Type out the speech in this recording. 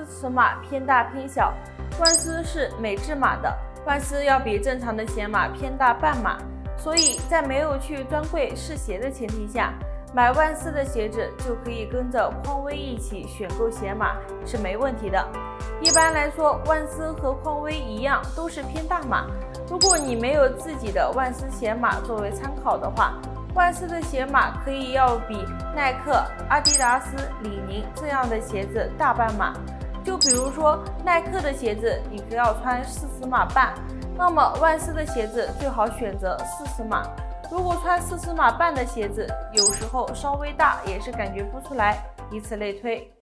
尺码偏大偏小，万斯是美制码的，万斯要比正常的鞋码偏大半码，所以在没有去专柜试鞋的前提下，买万斯的鞋子就可以跟着匡威一起选购鞋码是没问题的。一般来说，万斯和匡威一样都是偏大码。如果你没有自己的万斯鞋码作为参考的话，万斯的鞋码可以要比耐克、阿迪达斯、李宁这样的鞋子大半码。就比如说耐克的鞋子，你可要穿4尺码半，那么万斯的鞋子最好选择4尺码。如果穿4尺码半的鞋子，有时候稍微大也是感觉不出来，以此类推。